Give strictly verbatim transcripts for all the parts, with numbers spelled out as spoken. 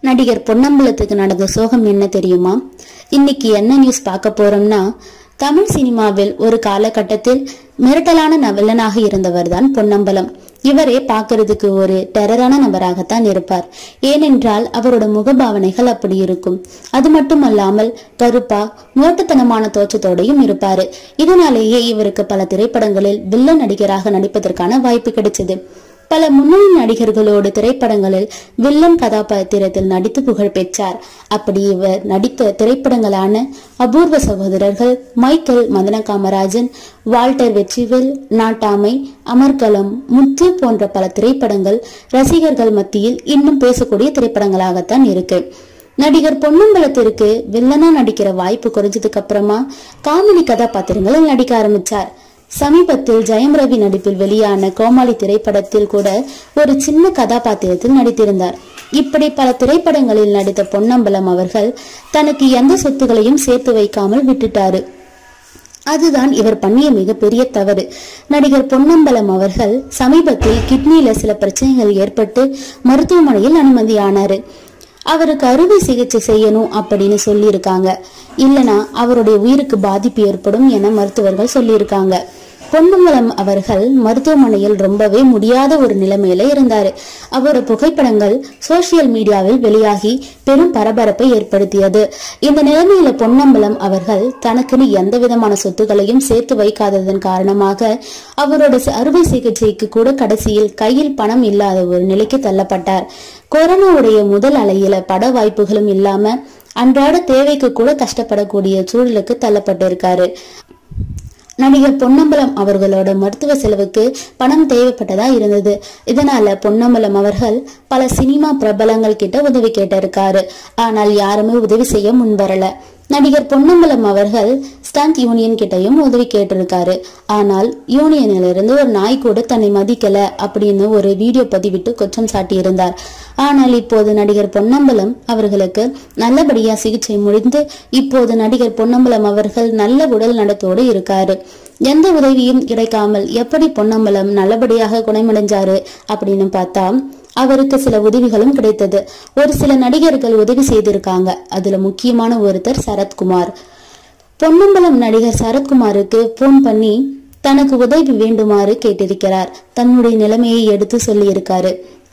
நடிகர் பொன்னம்பலத்துக்கு நடந்த சோகம் என்ன தெரியுமா? இன்னைக்கு என்ன நியூஸ் பார்க்க போறோம்னா, தமிழ் சினிமாவில் ஒரு காலகட்டத்தில் மிரட்டலான வில்லனாக இருந்தவர் தான் பொன்னம்பலம். இவரே பார்க்கறதுக்கு ஒரு டெரரான நபராகத்தான் இருப்பார். ஏனென்றால் அவரோட முகபாவனைகள் அப்படி இருக்கும். அது மட்டுமல்லாமல் கருப்பா மோட்டுத்தனமான தோற்றத்தோடையும் இருப்பாரு. இதனாலேயே இவருக்கு பல திரைப்படங்களில் வில்லன் நடிகராக நடிப்பதற்கான வாய்ப்பு கிடைச்சது. பல முன்னணி நடிகர்களோடு திரைப்படங்களில் வில்லன் கதாபாத்திரத்தில் நடித்து புகழ் பெற்றார். அப்படி இவர் நடித்த திரைப்படங்களான அபூர்வ சகோதரர்கள், மைக்கேல், மதன காமராஜன், வால்டர் வெற்றிவேல், நாட்டாமை, அமர்கலம், முத்து போன்ற பல திரைப்படங்கள் ரசிகர்கள் மத்தியில் இன்னும் பேசக்கூடிய திரைப்படங்களாகத்தான் இருக்கு. நடிகர் பொன்னம்பலத்திற்கு வில்லனா நடிக்கிற வாய்ப்பு குறைஞ்சதுக்கு அப்புறமா காமெடி கதாபாத்திரங்களில் நடிக்க ஆரம்பிச்சார். சமீபத்தில் ஜெயம் ரவி நடிப்பில் வெளியான கோமாளி திரைப்படத்தில் கூட ஒரு சின்ன கதாபாத்திரத்தில் நடித்திருந்தார். இப்படி பல திரைப்படங்களில் நடித்த பொன்னம்பலம் அவர்கள் தனக்கு எந்த சொத்துகளையும் சேர்த்து வைக்காமல் விட்டுட்டாரு. அதுதான் இவர் பண்ணிய மிகப்பெரிய தவறு. நடிகர் பொன்னம்பலம் அவர்கள் சமீபத்தில் கிட்னில சில பிரச்சனைகள் ஏற்பட்டு மருத்துவமனையில் அனுமதியானாரு. அவருக்கு அறுவை சிகிச்சை செய்யணும் அப்படின்னு சொல்லி இருக்காங்க. இல்லனா அவருடைய உயிருக்கு பாதிப்பு ஏற்படும் என மருத்துவர்கள் சொல்லி இருக்காங்க. பொன்னம்பலம் அவர்கள் மருத்துவமனையில் ரொம்பவே முடியாத ஒரு நிலைமையில இருந்தாரு. அவரோட புகைப்படங்கள் சோசியல் மீடியாவில் வெளியாகி பெரும் பரபரப்பை ஏற்படுத்தியது. இந்த நிலைமையில பொன்னம்பலம் அவர்கள் தனக்குன்னு எந்த விதமான சொத்துக்களையும் சேர்த்து வைக்காததன் காரணமாக அவரோட அறுவை சிகிச்சைக்கு கூட கடைசியில் கையில் பணம் இல்லாத ஒரு நிலைக்கு தள்ளப்பட்டார். கொரோனாவுடைய முதல் அலையில பட வாய்ப்புகளும் இல்லாம அன்றாட தேவைக்கு கூட கஷ்டப்படக்கூடிய சூழலுக்கு தள்ளப்பட்டிருக்காரு. நடிகர் பொன்னம்பலம் அவர்களோட மருத்துவ செலவுக்கு பணம் தேவைப்பட்டதா இருந்தது. இதனால பொன்னம்பலம் அவர்கள் பல சினிமா பிரபலங்கள் கிட்ட உதவி கேட்டிருக்காரு. ஆனால் யாருமே உதவி செய்ய முன்வரல. நடிகர் பொன்னம்பலம் அவர்கள் ஸ்டண்ட் யூனியன் கிட்டையும் உதவி கேட்டிருக்காரு. ஆனால் யூனியனில இருந்து ஒரு நாய் கூட தன்னை மதிக்கல அப்படின்னு ஒரு வீடியோ பதிவிட்டு குற்றம் சாட்டி இருந்தார். ஆனால் இப்போது நடிகர் பொன்னம்பலம் அவர்களுக்கு நல்லபடியா சிகிச்சை முடிந்து இப்போது நடிகர் பொன்னம்பலம் அவர்கள் நல்ல உடல் நலத்தோடு இருக்காரு. எந்த உதவியும் கிடைக்காமல் எப்படி பொன்னம்பலம் நல்லபடியாக குணமடைஞ்சாரு அப்படின்னு பார்த்தா அவருக்கு சில உதவிகளும் கிடைத்தது. ஒரு சில நடிகர்கள் உதவி செய்திருக்காங்க. அதுல முக்கியமான ஒருத்தர் சரத்குமார். பொன்னம்பலம் நடிகர் சரத்குமாருக்கு போன் பண்ணி தனக்கு உதவி வேண்டுமாறு கேட்டிருக்கிறார். தன்னுடைய நிலைமையை எடுத்து சொல்லி இருக்காரு.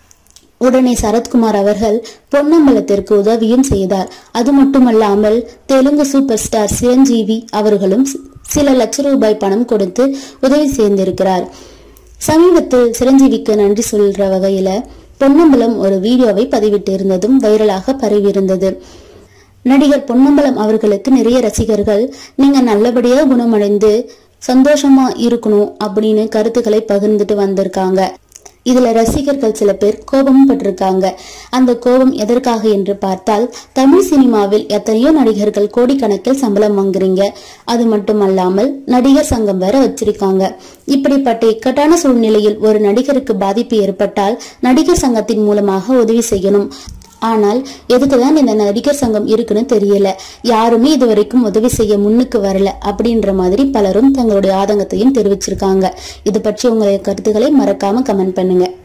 உடனே சரத்குமார் அவர்கள் பொன்னம்பலத்திற்கு உதவியும் செய்தார். அது மட்டுமல்லாமல் தெலுங்கு சூப்பர் ஸ்டார் சிரஞ்சீவி அவர்களும் சில லட்ச ரூபாய் பணம் கொடுத்து உதவி செய்திருக்கிறார். சமீபத்தில் சிரஞ்சீவிக்கு நன்றி சொல்ற வகையில பொன்னம்பலம் ஒரு வீடியோவை பதிவிட்டு இருந்ததும் வைரலாக பரவி இருந்தது. நடிகர் பொன்னம்பலம் அவர்களுக்கு நிறைய ரசிகர்கள் நீங்க நல்லபடியா குணமடைந்து சந்தோஷமா இருக்கணும் அப்படின்னு கருத்துக்களை பகிர்ந்துட்டு வந்திருக்காங்க. இதுல ரசிகர்கள் சில பேர் கோபமும் பட்டிருக்காங்க. அந்த கோபம் எதற்காக என்று பார்த்தால், தமிழ் சினிமாவில் எத்தனையோ நடிகர்கள் கோடிக்கணக்கில் சம்பளம் வாங்குறீங்க, அது மட்டுமல்லாமல் நடிகர் சங்கம் வேற வச்சிருக்காங்க. இப்படிப்பட்ட இக்கட்டான சூழ்நிலையில் ஒரு நடிகருக்கு பாதிப்பு ஏற்பட்டால் நடிகர் சங்கத்தின் மூலமாக உதவி செய்யணும். ஆனால் எதுக்குதான் இந்த நடிகர் சங்கம் இருக்குன்னு தெரியல. யாருமே இதுவரைக்கும் உதவி செய்ய முன்னுக்கு வரல அப்படின்ற மாதிரி பலரும் தங்களுடைய ஆதங்கத்தையும் தெரிவிச்சிருக்காங்க. இது பற்றி உங்களுடைய கருத்துக்களை மறக்காம கமெண்ட் பண்ணுங்க.